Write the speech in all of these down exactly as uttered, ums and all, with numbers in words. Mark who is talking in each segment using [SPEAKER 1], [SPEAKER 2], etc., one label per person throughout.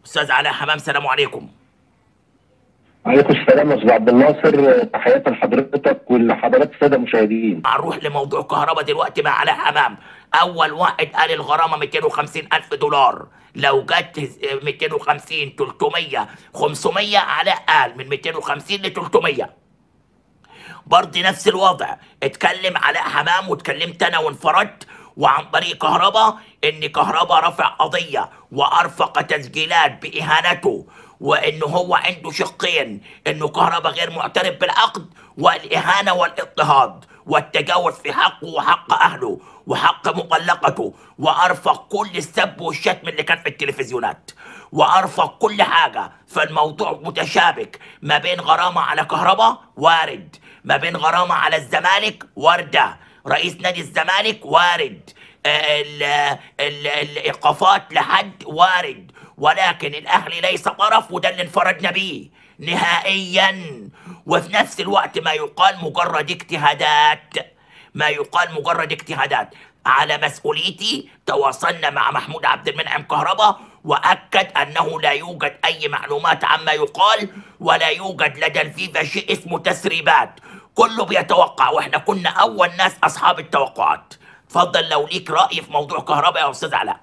[SPEAKER 1] استاذ علاء حمام، سلام عليكم.
[SPEAKER 2] عليكم السلام يا استاذ عبد الناصر، تحياتي لحضرتك ولحضرات الساده المشاهدين.
[SPEAKER 1] هنروح لموضوع كهرباء دلوقتي مع علاء حمام. اول واحد قال الغرامه مئتين وخمسين الف دولار، لو جت مئتين وخمسين تلتمية خمسمية علاء قال من مئتين وخمسين ل تلتمية. برضه نفس الوضع، اتكلم علاء حمام واتكلمت انا وانفردت وعن طريق كهرباء ان كهرباء رفع قضيه وارفق تسجيلات باهانته، وانه هو عنده شقين، انه كهرباء غير معترف بالعقد والاهانه والاضطهاد والتجاوز في حقه وحق اهله وحق مطلقته، وارفق كل السب والشتم اللي كان في التلفزيونات، وارفق كل حاجه. فالموضوع متشابك ما بين غرامه على كهرباء وارد، ما بين غرامه على الزمالك وارده، رئيس نادي الزمالك وارد، ال ال الايقافات لحد وارد، ولكن الاهلي ليس طرف، وده اللي انفردنا بيه نهائيا. وفي نفس الوقت ما يقال مجرد اجتهادات، ما يقال مجرد اجتهادات. على مسؤوليتي تواصلنا مع محمود عبد المنعم كهرباء واكد انه لا يوجد اي معلومات عما يقال، ولا يوجد لدى الفيفا شيء اسمه تسريبات، كله بيتوقع، واحنا كنا اول ناس اصحاب التوقعات. اتفضل لو ليك راي في موضوع كهرباء يا استاذ علاء.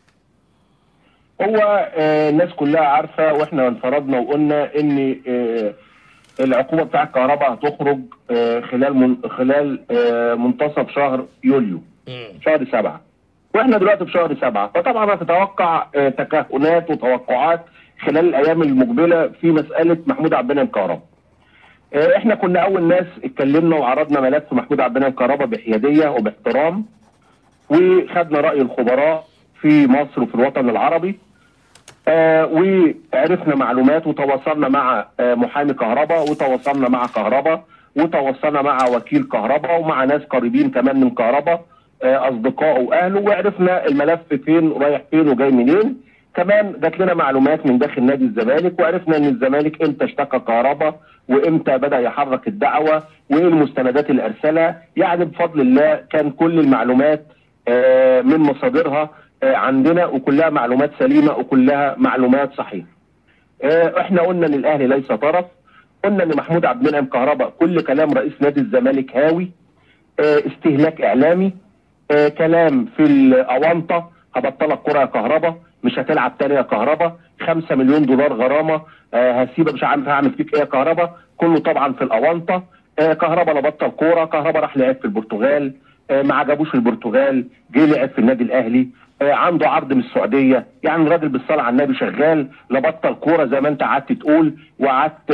[SPEAKER 2] هو آه الناس كلها عارفه، واحنا انفردنا وقلنا ان آه العقوبه بتاع الكهرباء هتخرج آه خلال من خلال آه منتصف شهر يوليو،
[SPEAKER 1] مم.
[SPEAKER 2] شهر سبعه، واحنا دلوقتي في شهر سبعه، فطبعا هتتوقع آه تكهنات وتوقعات خلال الايام المقبله في مساله محمود عبد المنعم كهرباء. آه احنا كنا اول ناس اتكلمنا وعرضنا ملف محمود عبد المنعم كهرباء بحياديه وباحترام، وخدنا راي الخبراء في مصر وفي الوطن العربي، آه وعرفنا معلومات وتواصلنا مع آه محامي كهرباء، وتواصلنا مع كهرباء، وتواصلنا مع وكيل كهرباء، ومع ناس قريبين كمان من كهرباء، آه اصدقائه واهله، وعرفنا الملف فين رايح فين وجاي منين. كمان جات لنا معلومات من داخل نادي الزمالك، وعرفنا ان الزمالك امتى اشتكى كهرباء وامتى بدا يحرك الدعوه وايه المستندات اللي ارسلها. يعني بفضل الله كان كل المعلومات آه من مصادرها عندنا، وكلها معلومات سليمه وكلها معلومات صحيحه. احنا قلنا ان الاهلي ليس طرف، قلنا ان محمود عبد المنعم كهرباء كل كلام رئيس نادي الزمالك هاوي، استهلاك اعلامي، كلام في الاونطه، هبطلك كره يا كهرباء، مش هتلعب تاني يا كهرباء، خمسة مليون دولار غرامه، هسيبك مش عارف هعمل فيك ايه يا كهرباء، كله طبعا في الاونطه. كهرباء لا بطل كوره، كهرباء راح لعب في البرتغال، ما عجبوش البرتغال، جه لعب في النادي الاهلي، عنده عرض من السعوديه، يعني الراجل بالصلاه على النبي شغال، لا بطل كوره زي ما انت قعدت تقول، وقعدت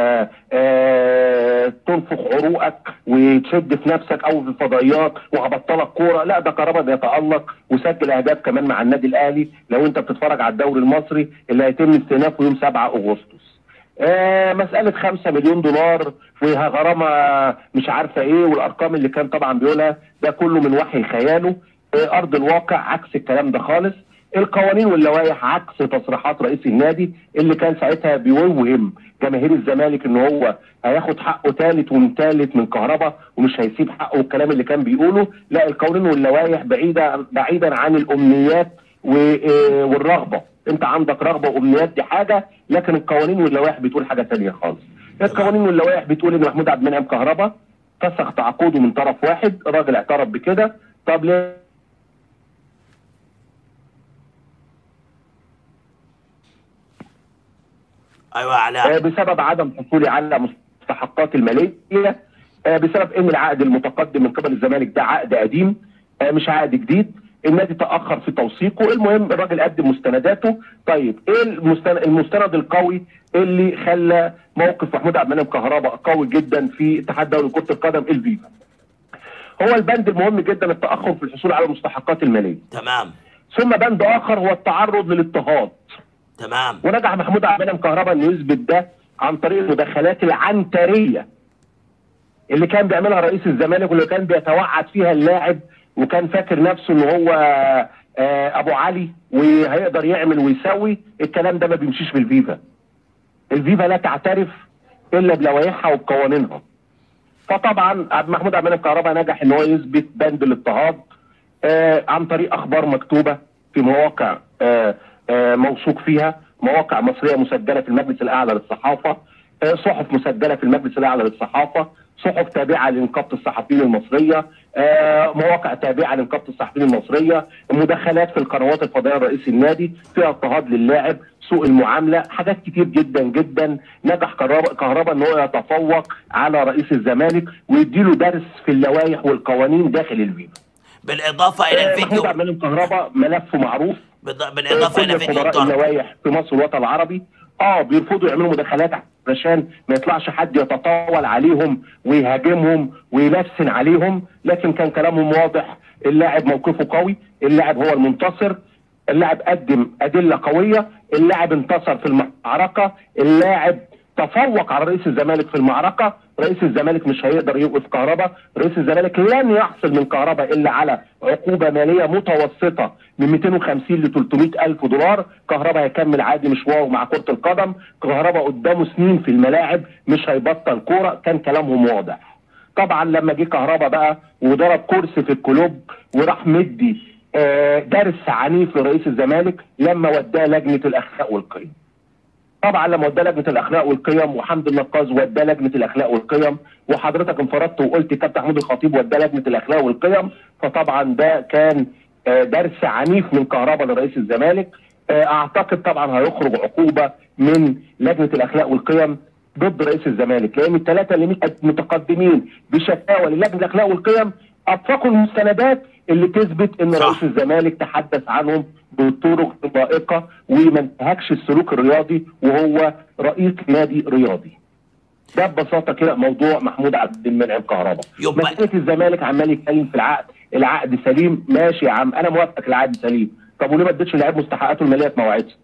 [SPEAKER 2] تنفخ عروقك وتشد في نفسك او في الفضائيات وهبطلك كوره. لا، ده كهرباء بيتالق وسجل اهداف كمان مع النادي الاهلي، لو انت بتتفرج على الدوري المصري اللي هيتم استئنافه يوم سبعة اغسطس. آه مسألة خمسة مليون دولار وغرامة مش عارفة ايه، والارقام اللي كان طبعا بيقولها ده كله من وحي خياله. آه ارض الواقع عكس الكلام ده خالص. القوانين واللوائح عكس تصريحات رئيس النادي اللي كان ساعتها بيوهم جماهير الزمالك ان هو هياخد حقه ثالث وثالث من كهرباء ومش هيسيب حقه، والكلام اللي كان بيقوله. لا، القوانين واللوائح بعيدة بعيدا عن الامنيات والرغبة. انت عندك رغبه وامنيات دي حاجه، لكن القوانين واللوائح بتقول حاجه ثانيه خالص. القوانين واللوائح بتقول ان محمود عبد المنعم كهرباء فسخ تعاقده من طرف واحد، الراجل اعترف بكده. طب ليه؟
[SPEAKER 1] ايوه علاء.
[SPEAKER 2] بسبب عدم حصولي على مستحقات الماليه، بسبب ان العقد المتقدم من قبل الزمالك ده عقد قديم مش عقد جديد، النادي تاخر في توثيقه. المهم الراجل قدم مستنداته. طيب ايه المستند, المستند القوي اللي خلى موقف محمود عبد المنعم كهرباء قوي جدا في اتحاد دولي كره القدم الفيفا؟ هو البند المهم جدا التاخر في الحصول على المستحقات الماليه.
[SPEAKER 1] تمام.
[SPEAKER 2] ثم بند اخر هو التعرض للاضطهاد.
[SPEAKER 1] تمام.
[SPEAKER 2] ونجح محمود عبد المنعم كهرباء انه يثبت ده عن طريق المداخلات العنتريه اللي كان بيعملها رئيس الزمالك، واللي كان بيتوعد فيها اللاعب، وكان فاكر نفسه ان هو ابو علي وهيقدر يعمل ويسوي. الكلام ده ما بيمشيش في الفيفا. الفيفا لا تعترف الا بلوائحها وبقوانينها. فطبعا محمود عبد المنعم كهرباء نجح ان هو يثبت بند الاضطهاد عن طريق اخبار مكتوبه في مواقع موثوق فيها، مواقع مصريه مسجله في المجلس الاعلى للصحافه، آه، صحف مسجله في المجلس الاعلى للصحافه، صحف تابعه لنقابه الصحفيين المصريه، آه، مواقع تابعه لنقابه الصحفيين المصريه، مداخلات في القنوات الفضائيه لرئيس النادي فيها اضطهاد للاعب، سوء المعامله، حاجات كتير جدا جدا. نجح كهربا كهربا ان هو يتفوق على رئيس الزمالك ويديله درس في اللوائح والقوانين داخل الفيفا.
[SPEAKER 1] بالاضافه الى
[SPEAKER 2] آه، محمود
[SPEAKER 1] الفيديو،
[SPEAKER 2] عبد المنعم كهربا ملفه معروف.
[SPEAKER 1] بالض- بالاضافه الى
[SPEAKER 2] كل
[SPEAKER 1] فيديو
[SPEAKER 2] خبراء
[SPEAKER 1] الضرب.
[SPEAKER 2] اللوائح في مصر والوطن العربي اه بيرفضوا يعملوا مداخلات علشان ما يطلعش حد يتطاول عليهم ويهاجمهم ويلسن عليهم، لكن كان كلامهم واضح. اللاعب موقفه قوي، اللاعب هو المنتصر، اللاعب قدم ادله قويه، اللاعب انتصر في المعركه، اللاعب تفوق على رئيس الزمالك في المعركه، رئيس الزمالك مش هيقدر يوقف كهربا، رئيس الزمالك لن يحصل من كهربا الا على عقوبه ماليه متوسطه من مئتين وخمسين ل ثلاثمئة الف دولار، كهربا هيكمل عادي مشواره مع كره القدم، كهربا قدامه سنين في الملاعب مش هيبطل كوره، كان كلامهم واضح. طبعا لما جه كهربا بقى وضرب كرسي في الكلوب وراح مدي آه، درس عنيف لرئيس الزمالك لما وداه لجنه الاخلاق والقيم. طبعا لما وداه لجنه الاخلاق والقيم وحمد النقاز وداه لجنه الاخلاق والقيم وحضرتك انفردت وقلت كابتن محمود الخطيب وداه لجنه الاخلاق والقيم، فطبعا ده كان آه، درس عنيف من كهربا لرئيس الزمالك. آه، اعتقد طبعا هيخرج عقوبه من لجنه الاخلاق والقيم ضد رئيس الزمالك، لان الثلاثه اللي متقدمين بشكاوى للجنه الاخلاق والقيم اتفقوا المستندات اللي تثبت ان
[SPEAKER 1] صح.
[SPEAKER 2] رئيس الزمالك تحدث عنهم بطرق لائقه وما انتهكش السلوك الرياضي وهو رئيس نادي رياضي. ده ببساطه كده موضوع محمود عبد المنعم كهربا.
[SPEAKER 1] يبقى
[SPEAKER 2] مساله الزمالك عمال يتكلم في العقد، العقد سليم، ماشي يا عم انا موافقك العقد سليم، طب وليه ما اديتش اللاعب مستحقاته الماليه في مواعيدها؟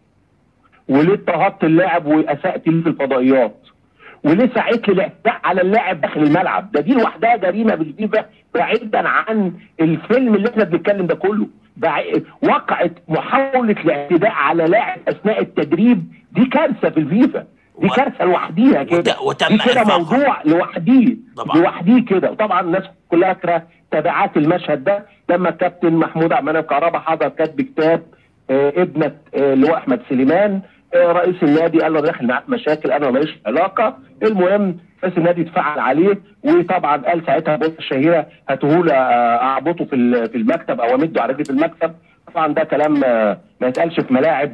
[SPEAKER 2] وليه اضطهدت اللاعب واسأت ليه في الفضائيات؟ وليه سعيت للاعتداء على اللاعب داخل الملعب؟ ده دي لوحدها جريمه بالفيفا بعيدا عن الفيلم اللي احنا بنتكلم ده كله. بع- وقعت محاوله الاعتداء على لاعب اثناء التدريب، دي كارثه في الفيفا، دي
[SPEAKER 1] و-
[SPEAKER 2] كارثه لوحديها كده،
[SPEAKER 1] وت- وتم
[SPEAKER 2] دي كده
[SPEAKER 1] إرفاقها.
[SPEAKER 2] موضوع لوحديه
[SPEAKER 1] طبعا.
[SPEAKER 2] لوحديه كده. وطبعا الناس كلها فاكره تبعات المشهد ده لما الكابتن محمود عبد المنعم كهربا حضر كاتب كتاب آه، ابنه آه، اللواء احمد سليمان، آه، رئيس النادي قال له داخل معاك مشاكل انا ماليش علاقه. المهم رئيس النادي اتفعل عليه، وطبعا قال ساعتها البطه الشهيره هاتهولي اعبطه في ال- في المكتب او امده على رجلي في المكتب. طبعا ده كلام آه، ما يتقالش في ملاعب،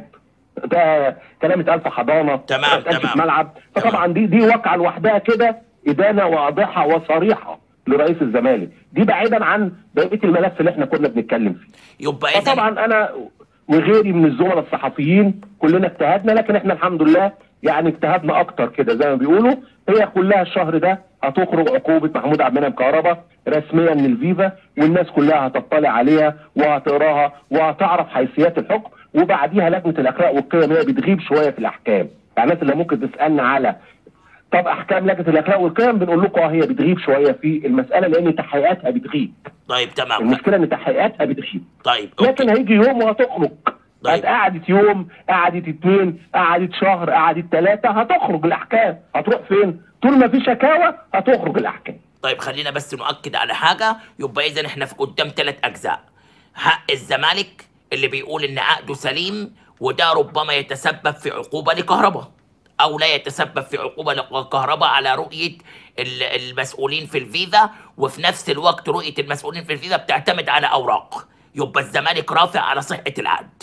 [SPEAKER 2] ده كلام اتقال في حضانه،
[SPEAKER 1] تمام،
[SPEAKER 2] ما يتقالش
[SPEAKER 1] تمام.
[SPEAKER 2] في ملعب. فطبعا دي دي واقعه لوحدها كده ادانه واضحه وصريحه لرئيس الزمالك، دي بعيدا عن بقيه الملف اللي احنا كنا بنتكلم فيه.
[SPEAKER 1] يبقى اذا
[SPEAKER 2] فطبعا انا وغيري من الزملاء الصحفيين كلنا اجتهدنا، لكن احنا الحمد لله يعني اجتهدنا اكتر كده زي ما بيقولوا. هي كلها الشهر ده هتخرج عقوبه محمود عبد المنعم كهربا رسميا للفيفا، والناس كلها هتطلع عليها وهتقراها وهتعرف حيثيات الحكم، وبعديها لجنه الاخلاق والقيم هي بتغيب شويه في الاحكام. يعني الناس اللي ممكن تسالنا على طب احكام لجنه الاخلاق والقيم بنقول لكم اه هي بتغيب شويه في المساله لان تحقيقاتها بتغيب.
[SPEAKER 1] طيب تمام.
[SPEAKER 2] المشكله ان تحقيقاتها بتغيب.
[SPEAKER 1] طيب أوكي.
[SPEAKER 2] لكن هيجي يوم وهتخرج.
[SPEAKER 1] طيب.
[SPEAKER 2] قعدت يوم، قعدت اثنين، قعدت شهر، قعدت ثلاثه، هتخرج الاحكام. هتروح فين؟ طول ما في شكاوى هتخرج الاحكام.
[SPEAKER 1] طيب خلينا بس نؤكد على حاجه. يبقى اذا احنا في قدام ثلاث اجزاء: حق الزمالك اللي بيقول ان عقده سليم وده ربما يتسبب في عقوبه لكهرباء، او لا يتسبب في عقوبه لكهرباء على رؤيه ال- المسؤولين في الفيفا، وفي نفس الوقت رؤيه المسؤولين في الفيفا بتعتمد على اوراق. يبقى الزمالك رافع على صحه العقد،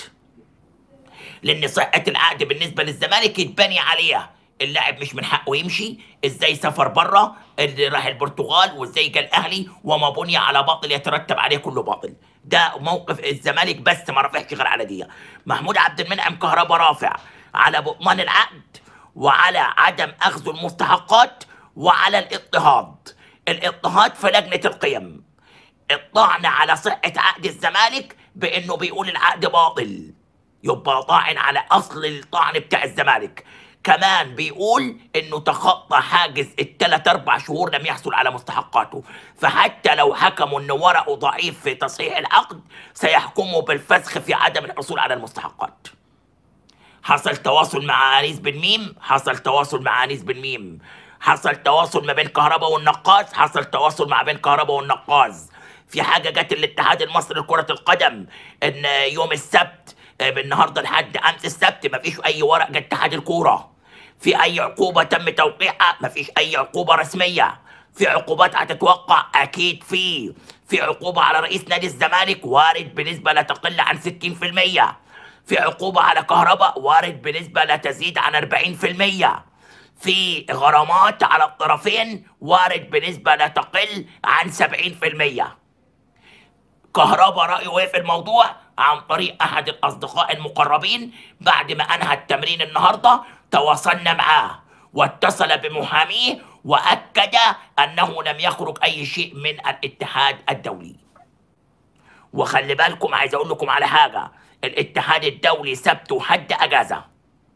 [SPEAKER 1] لان صحه العقد بالنسبه للزمالك يتبني عليها اللاعب مش من حقه يمشي، ازاي سافر بره، اللي راح البرتغال، وازاي جه الاهلي، وما بني على باطل يترتب عليه كله باطل. ده موقف الزمالك بس ما رافعش غير على دي. محمود عبد المنعم كهربا رافع على بطلان العقد وعلى عدم اخذ المستحقات وعلى الاضطهاد. الاضطهاد في لجنه القيم، الطعن على صحه عقد الزمالك بانه بيقول العقد باطل، يبقى طاعن على اصل الطعن بتاع الزمالك. كمان بيقول انه تخطى حاجز الثلاث اربع شهور لم يحصل على مستحقاته، فحتى لو حكموا ان ورقه ضعيف في تصحيح العقد سيحكموا بالفسخ في عدم الحصول على المستحقات. حصل تواصل مع انيس بن ميم، حصل تواصل مع انيس بن ميم، حصل تواصل ما بين كهربا والنقاز، حصل تواصل مع بين كهربا والنقاز. في حاجه جت الاتحاد المصري لكره القدم ان يوم السبت آه، من النهارده لحد امس السبت مفيش اي ورق جه اتحاد الكوره. في اي عقوبه تم توقيعها؟ مفيش اي عقوبه رسميه. في عقوبات هتتوقع؟ اكيد في. في عقوبه على رئيس نادي الزمالك وارد بنسبه لا تقل عن ستين في المية. في عقوبه على كهرباء وارد بنسبه لا تزيد عن أربعين في المية. في غرامات على الطرفين وارد بنسبه لا تقل عن سبعين في المية. كهرباء رأيه ايه في الموضوع؟ عن طريق احد الاصدقاء المقربين بعد ما انهى التمرين النهارده تواصلنا معاه واتصل بمحاميه واكد انه لم يخرج اي شيء من الاتحاد الدولي. وخلي بالكم، عايز اقول لكم على حاجه، الاتحاد الدولي سبت وحد اجازه.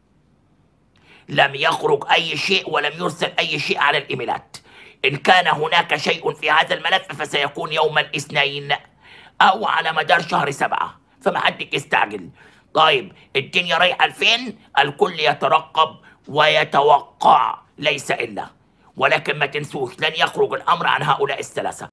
[SPEAKER 1] لم يخرج اي شيء ولم يرسل اي شيء على الايميلات. ان كان هناك شيء في هذا الملف فسيكون يوم الاثنين او على مدار شهر سبعة، فما حدك يستعجل. طيب الدنيا رايحه لفين؟ الكل يترقب ويتوقع ليس الا، ولكن ما تنسوش لن يخرج الامر عن هؤلاء الثلاثه.